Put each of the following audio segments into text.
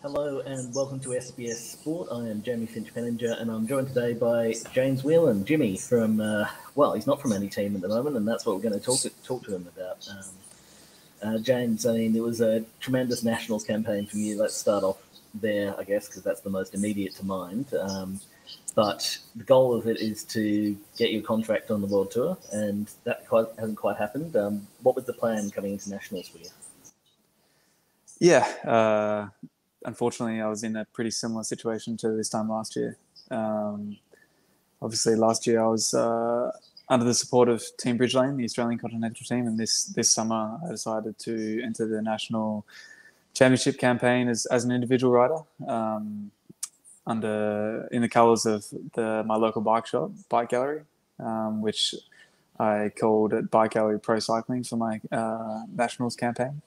Hello and welcome to SBS Sport. I am Jamie Finch-Penninger and I'm joined today by James Whelan. Jimmy from, he's not from any team at the moment, and that's what we're going to talk to him about. James, I mean, it was a tremendous nationals campaign from you. Let's start off there, I guess, because that's the most immediate to mind. But the goal of it is to get your contract on the World Tour, and that hasn't quite happened. What was the plan coming into nationals for you? Yeah, unfortunately, I was in a pretty similar situation to this time last year. Obviously, last year I was under the support of Team Bridgelane, the Australian continental team, and this summer I decided to enter the national championship campaign as an individual rider, in the colours of my local bike gallery, which I called it Bike Gallery Pro Cycling for my nationals campaign.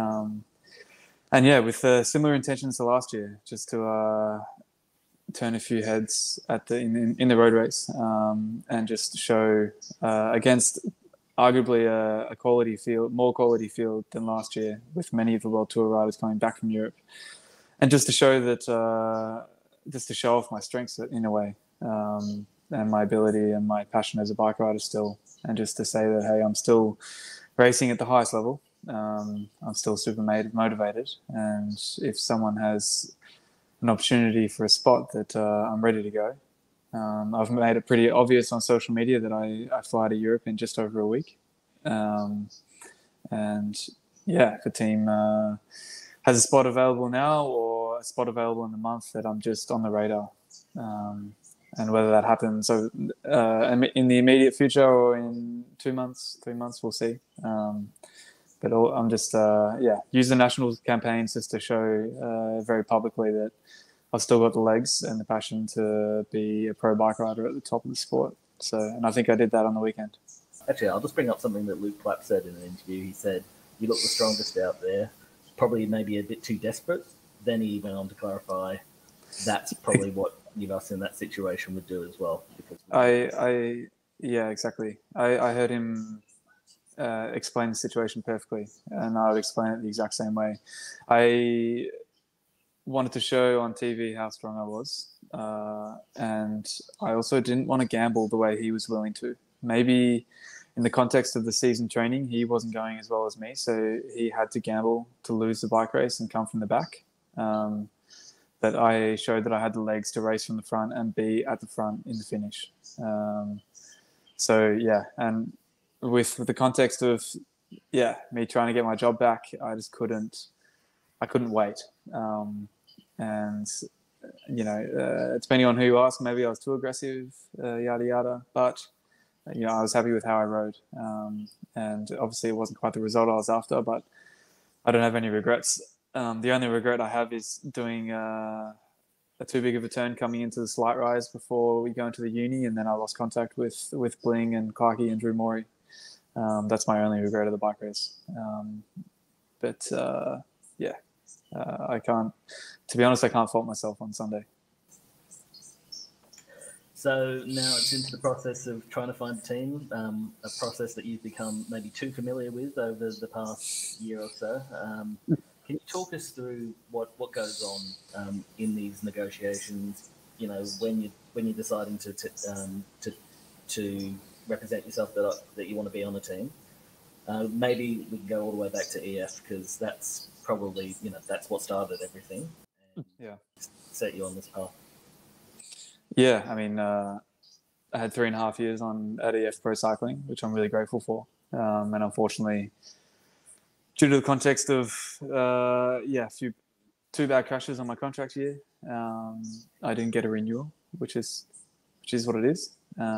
And yeah, with similar intentions to last year, just to turn a few heads in the road race, and just show against arguably a more quality field than last year, with many of the World Tour riders coming back from Europe, and just to show that, just to show off my strengths in a way, and my ability and my passion as a bike rider still, and just to say that, hey, I'm still racing at the highest level. I'm still super motivated, and if someone has an opportunity for a spot, that I'm ready to go. I've made it pretty obvious on social media that I fly to Europe in just over a week, and yeah, if a team has a spot available now or a spot available in the month, that I'm just on the radar. And whether that happens in the immediate future or in 2 months, 3 months, we'll see. But I'm just, use the nationals campaigns just to show very publicly that I've still got the legs and the passion to be a pro bike rider at the top of the sport. So, and I think I did that on the weekend. Actually, I'll just bring up something that Luke Clapp said in an interview. He said, "You look the strongest out there, probably maybe a bit too desperate." Then he went on to clarify that's probably what us in that situation would do as well. Because yeah, exactly. I heard him explain the situation perfectly, and I would explain it the exact same way. I wanted to show on TV how strong I was, and I also didn't want to gamble the way he was willing to. Maybe in the context of the season training, he wasn't going as well as me, so he had to gamble to lose the bike race and come from the back. But I showed that I had the legs to race from the front and be at the front in the finish. So yeah, and with the context of me trying to get my job back, I just couldn't wait. And depending on who you ask, maybe I was too aggressive, yada yada. But I was happy with how I rode, and obviously it wasn't quite the result I was after. But I don't have any regrets. The only regret I have is doing a too big of a turn coming into the slight rise before we go into the uni, and then I lost contact with Bling and Clarkey and Drew Morey. That's my only regret of the bike race. I can't, to be honest, I can't fault myself on Sunday. So now it's into the process of trying to find a team, a process that you've become maybe too familiar with over the past year or so. Can you talk us through what goes on in these negotiations? When you're deciding to represent yourself that you want to be on a team. Maybe we can go all the way back to EF, because that's probably that's what started everything. And set you on this path. Yeah, I mean, I had 3.5 years at EF Pro Cycling, which I'm really grateful for. And unfortunately, due to the context of two bad crashes on my contract year, I didn't get a renewal, which is what it is.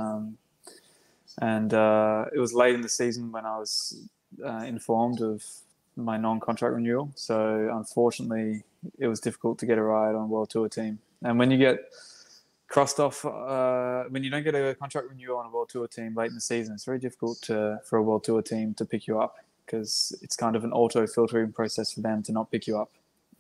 And it was late in the season when I was informed of my non-contract renewal. So unfortunately, it was difficult to get a ride on a World Tour team. And when you get crossed off, when you don't get a contract renewal on a World Tour team late in the season, it's very difficult for a World Tour team to pick you up, because it's kind of an auto-filtering process for them to not pick you up.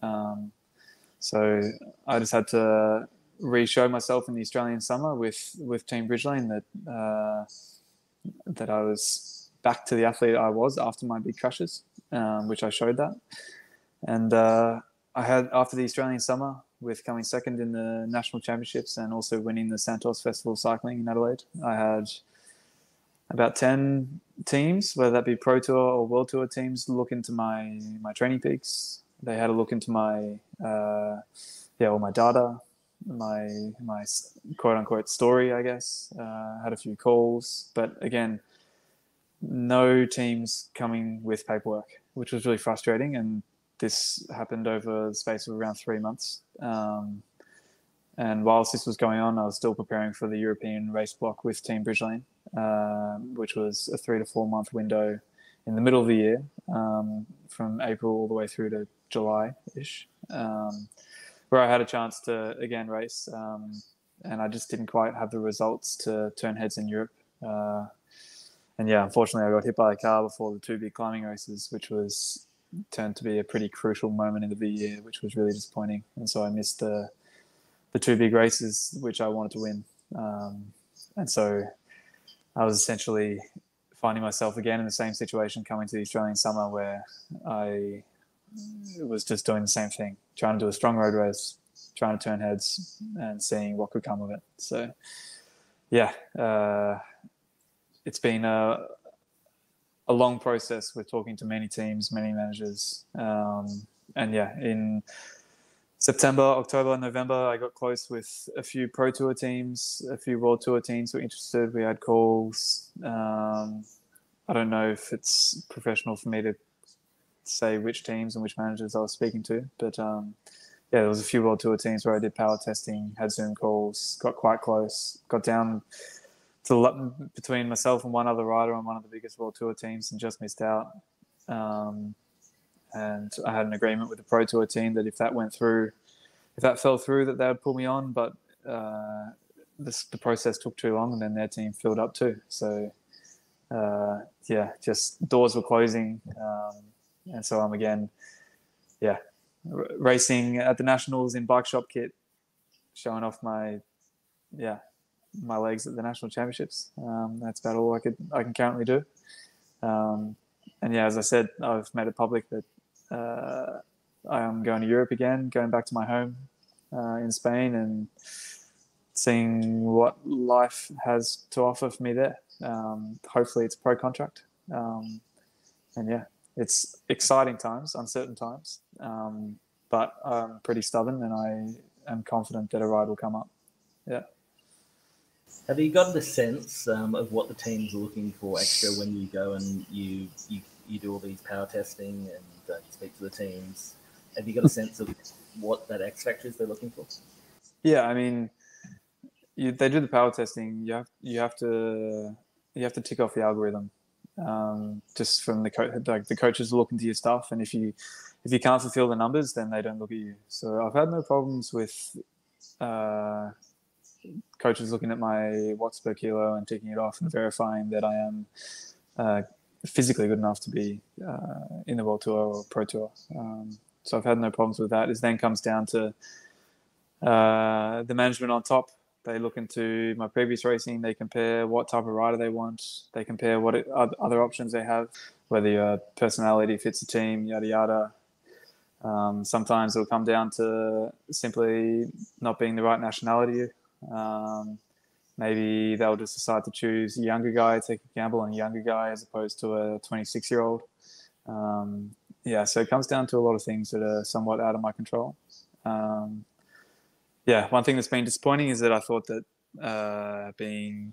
So I just had to re-show myself in the Australian summer with Team Bridgelane that I was back to the athlete I was after my big crashes, which I showed that. And I had, after the Australian summer, with coming second in the national championships and also winning the Santos Festival of Cycling in Adelaide, I had about 10 teams, whether that be Pro Tour or World Tour teams, look into my training peaks. They had a look into my all my data, my quote unquote story, I guess. Had a few calls, but again, no teams coming with paperwork, which was really frustrating. And this happened over the space of around 3 months. And whilst this was going on, I was still preparing for the European race block with Team Bridgeline, which was a 3 to 4 month window in the middle of the year, from April all the way through to July-ish, where I had a chance to, again, race. And I just didn't quite have the results to turn heads in Europe. And yeah, unfortunately, I got hit by a car before the 2 big climbing races, which was turned to be a pretty crucial moment in the year, which was really disappointing. And so I missed the 2 big races, which I wanted to win. And so I was essentially finding myself again in the same situation coming to the Australian summer, where I was just doing the same thing, trying to do a strong road race, trying to turn heads and seeing what could come of it. So yeah, it's been a long process with talking to many teams, many managers. And yeah, in September, October, November, I got close with a few Pro Tour teams, a few World Tour teams were interested. We had calls. I don't know if it's professional for me to say which teams and which managers I was speaking to, but yeah, there was a few World Tour teams where I did power testing, had Zoom calls, got quite close, got down to between myself and one other rider on one of the biggest World Tour teams and just missed out. And I had an agreement with the Pro Tour team that if that fell through, that they would pull me on. But the process took too long, and then their team filled up too. So yeah, just doors were closing, and so I'm again, racing at the Nationals in bike shop kit, showing off my legs at the national championships. That's about all I can currently do. And yeah, as I said, I've made it public that I am going to Europe again, going back to my home in Spain and seeing what life has to offer for me there. Hopefully it's a pro contract. And yeah, it's exciting times, uncertain times, but I'm pretty stubborn and I am confident that a ride will come up. Yeah. Have you got the sense of what the teams are looking for extra when you go and you do all these power testing and you speak to the teams? Have you got a sense of what that X factor is they're looking for? Yeah, I mean, they do the power testing. You have to tick off the algorithm. Just from the coaches look into your stuff, and if you can't fulfill the numbers, then they don't look at you. So I've had no problems with coaches looking at my watts per kilo and ticking it off and verifying that I am physically good enough to be in the World Tour or Pro Tour. So I've had no problems with that. It then comes down to the management on top. They look into my previous racing. They compare what type of rider they want. They compare what other options they have, whether your personality fits the team, yada yada. Sometimes it'll come down to simply not being the right nationality. Maybe they'll just decide to choose a younger guy, take a gamble on a younger guy as opposed to a 26-year-old. Yeah, so it comes down to a lot of things that are somewhat out of my control. Yeah, one thing that's been disappointing is that I thought that having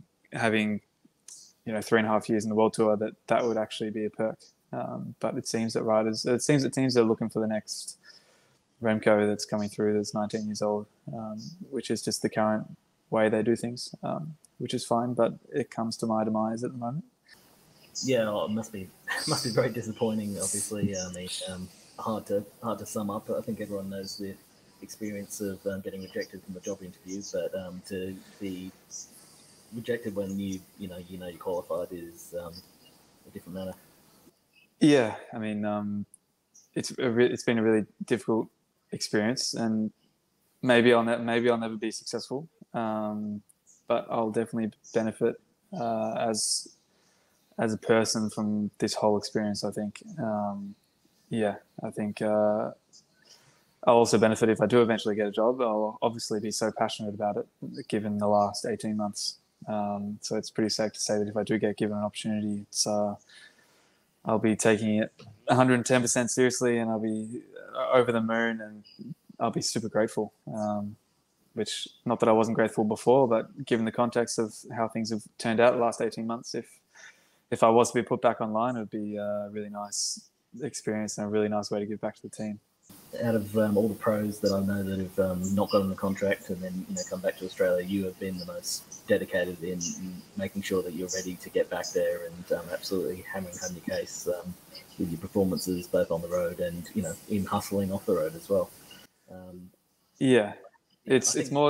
3.5 years in the World Tour that would actually be a perk. But it seems that teams are looking for the next Remco that's coming through that's 19 years old, which is just the current way they do things, which is fine, but it comes to my demise at the moment. Yeah, well, it must be very disappointing. Obviously, hard to sum up. I think everyone knows the experience of getting rejected from a job interview, but to be rejected when you qualified is a different matter. Yeah, I mean, it's been a really difficult experience, and maybe I'll never be successful, but I'll definitely benefit as a person from this whole experience. I think, I think I'll also benefit if I do eventually get a job. I'll obviously be so passionate about it, given the last 18 months. So it's pretty safe to say that if I do get given an opportunity, I'll be taking it 110% seriously, and I'll be over the moon, and I'll be super grateful. Which, not that I wasn't grateful before, but given the context of how things have turned out the last 18 months, if I was to be put back online, it would be a really nice experience and a really nice way to give back to the team. Out of all the pros that I know that have not gotten the contract and then come back to Australia, you have been the most dedicated in making sure that you're ready to get back there and absolutely hammering home your case with your performances both on the road and in hustling off the road as well. It's more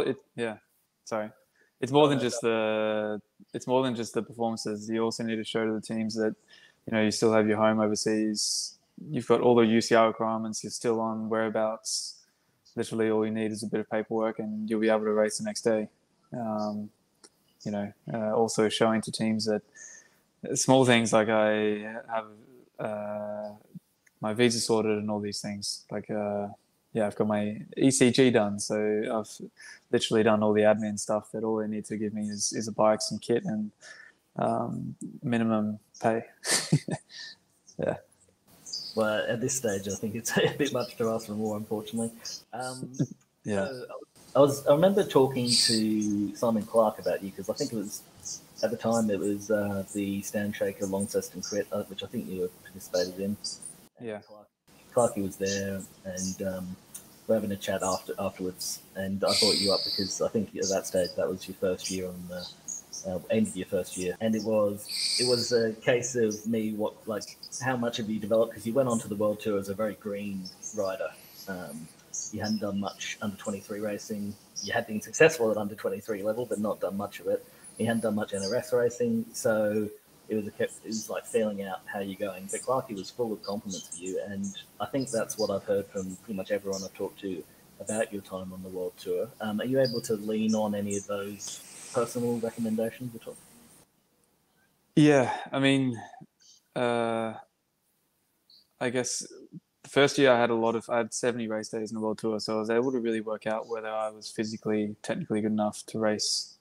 than just the performances. You also need to show to the teams that you still have your home overseas. You've got all the UCR requirements. You're still on whereabouts. Literally, all you need is a bit of paperwork, and you'll be able to race the next day. Also showing to teams that small things like I have my visa sorted and all these things. Like, I've got my ECG done, so I've literally done all the admin stuff. That all they need to give me is a bike, some kit, and minimum pay. Yeah. Well, at this stage, I think it's a bit much to ask for more, unfortunately. So I remember talking to Simon Clark about you because I think it was at the time it was the Stand Shaker Launceston Crit, which I think you participated in. Yeah. Clarky was there, and we're having a chat afterwards. And I brought you up because I think at that stage that was your first year on the end of your first year, and it was a case of me how much have you developed, because you went on to the World Tour as a very green rider. You hadn't done much under 23 racing. You had been successful at under 23 level, but not done much of it. You hadn't done much NRS racing, so it was like feeling out how you're going. But Clarky was full of compliments for you, and I think that's what I've heard from pretty much everyone I've talked to about your time on the World Tour. Are you able to lean on any of those personal recommendations at all? Yeah, I mean, I guess the first year I had 70 race days in the World Tour, so I was able to really work out whether I was technically good enough to race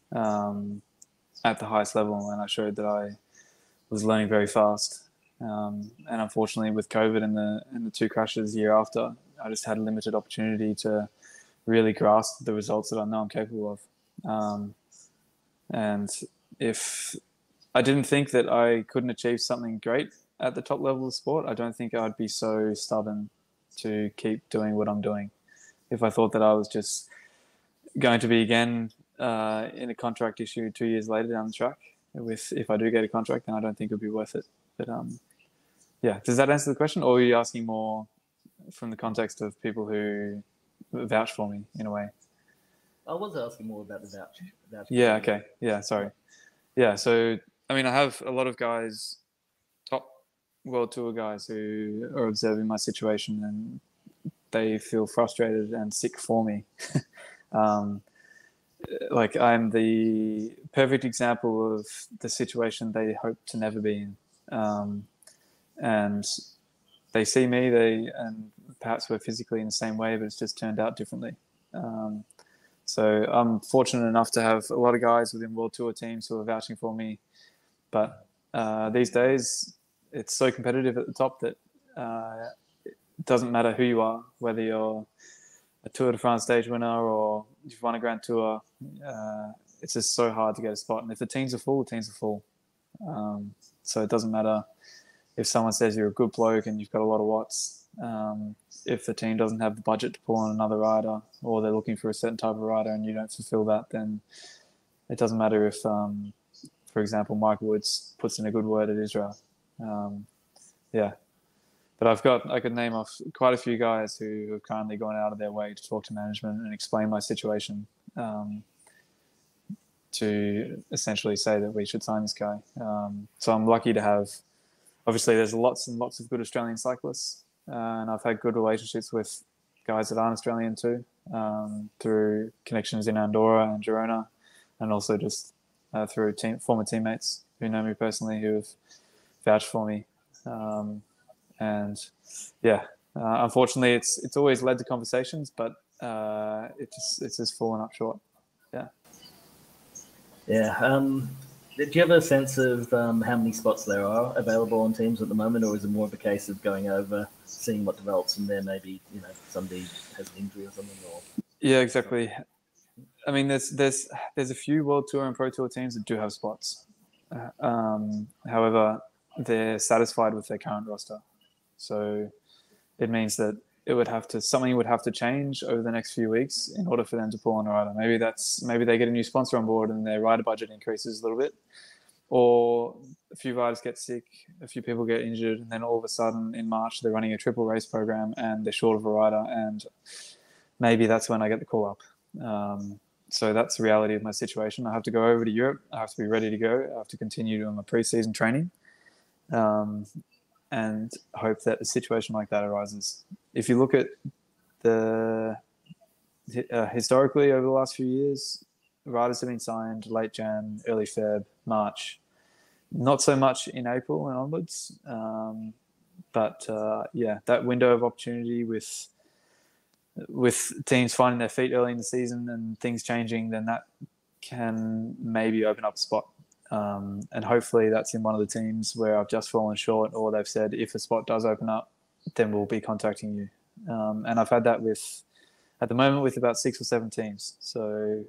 at the highest level, and I showed that I was learning very fast. And unfortunately, with COVID and the two crashes the year after, I just had a limited opportunity to really grasp the results that I know I'm capable of. And if I didn't think that I couldn't achieve something great at the top level of sport, I don't think I'd be so stubborn to keep doing what I'm doing. If I thought that I was just going to be again in a contract issue 2 years later down the track, if I do get a contract, then I don't think it would be worth it. But does that answer the question, or are you asking more from the context of people who vouch for me in a way? I was asking more about the vouch. Yeah. Okay. Yeah. Sorry. Yeah. So I mean, I have a lot of guys, top World Tour guys, who are observing my situation, and they feel frustrated and sick for me. Like, I'm the perfect example of the situation they hope to never be in. And they see me, and perhaps we're physically in the same way, but it's just turned out differently. So I'm fortunate enough to have a lot of guys within World Tour teams who are vouching for me. But these days, it's so competitive at the top that it doesn't matter who you are, whether you're a Tour de France stage winner or you've won a Grand Tour. It's just so hard to get a spot. And if the teams are full, the teams are full. So it doesn't matter if someone says you're a good bloke and you've got a lot of watts. If the team doesn't have the budget to pull on another rider, or they're looking for a certain type of rider and you don't fulfill that, then it doesn't matter if, for example, Michael Woods puts in a good word at Israel. But I could name off quite a few guys who have kindly gone out of their way to talk to management and explain my situation, to essentially say that we should sign this guy. So I'm lucky to have, obviously there's lots and lots of good Australian cyclists, and I've had good relationships with guys that aren't Australian too, through connections in Andorra and Girona, and also just through former teammates who know me personally, who have vouched for me. And yeah, Unfortunately, it's always led to conversations, but it's just fallen up short. Yeah. Yeah. Do you have a sense of how many spots there are available on teams at the moment, or is it more of a case of going over, seeing what develops, and then maybe somebody has an injury or something? Or Yeah, exactly. I mean, there's a few World Tour and Pro Tour teams that do have spots. However, they're satisfied with their current roster, so it means that something would have to change over the next few weeks in order for them to pull on a rider. Maybe they get a new sponsor on board and their rider budget increases a little bit, or a few riders get sick, a few people get injured, and then all of a sudden in March they're running a triple race program and they're short of a rider, and maybe that's when I get the call up. So that's the reality of my situation. I have to go over to Europe. I have to be ready to go. I have to continue doing my pre-season training. And hope that a situation like that arises. If you look at the historically over the last few years, riders have been signed late Jan, early Feb, March. Not so much in April and onwards, but that window of opportunity with teams finding their feet early in the season and things changing, then that can maybe open up a spot. And hopefully that's in one of the teams where I've just fallen short, or they've said if a spot does open up, then we'll be contacting you. And I've had that at the moment with about 6 or 7 teams. So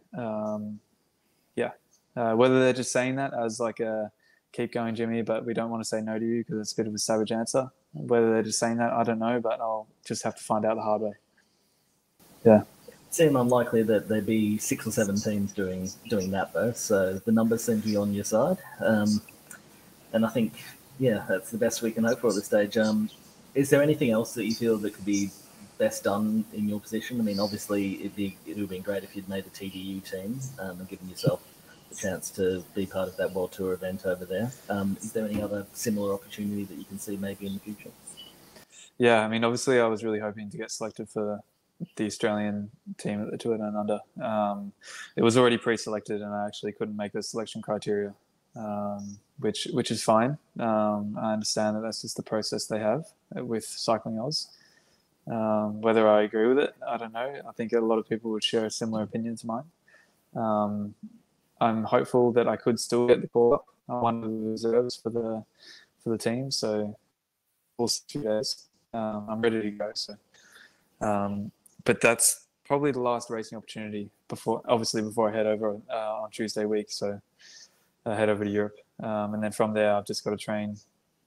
whether they're just saying that as like a keep going, Jimmy, but we don't want to say no to you because it's a bit of a savage answer. Whether they're just saying that, I don't know, but I'll just have to find out the hard way. Yeah. Seem unlikely that there'd be 6 or 7 teams doing that though, so the numbers seem to be on your side, and I think that's the best we can hope for at this stage. Is there anything else that you feel that could be best done in your position? I mean, obviously it would have been great if you'd made the TDU team and given yourself the chance to be part of that World Tour event over there. Is there any other similar opportunity that you can see maybe in the future? Yeah, I mean, obviously I was really hoping to get selected for the Australian team at the Tour Down Under. It was already pre-selected, and I actually couldn't make the selection criteria, which is fine. I understand that that's just the process they have with Cycling Oz. Whether I agree with it, I don't know. I think a lot of people would share a similar opinion to mine. I'm hopeful that I could still get the call up. I'm one of the reserves for the team, so we'll see 2 days. I'm ready to go. So. But that's probably the last racing opportunity before I head over on Tuesday week. So I head over to Europe. And then from there, I've just got to train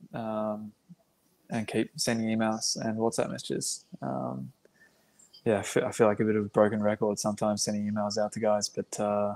and keep sending emails and WhatsApp messages. I feel like a bit of a broken record sometimes sending emails out to guys, but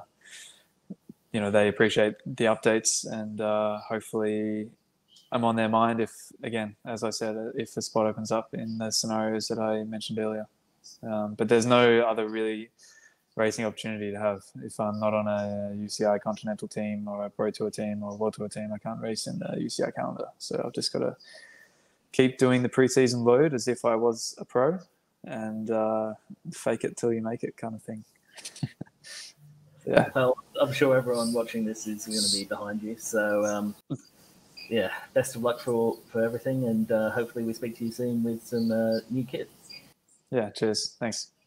they appreciate the updates, and hopefully I'm on their mind if, again, as I said, if a spot opens up in the scenarios that I mentioned earlier. But there's no other really racing opportunity to have. If I'm not on a UCI Continental team or a Pro Tour team or a World Tour team, I can't race in the UCI calendar. So I've just got to keep doing the preseason load as if I was a pro, and fake it till you make it kind of thing. Yeah. Well, I'm sure everyone watching this is going to be behind you. So, best of luck for everything, and hopefully we speak to you soon with some new kit. Yeah, cheers. Thanks.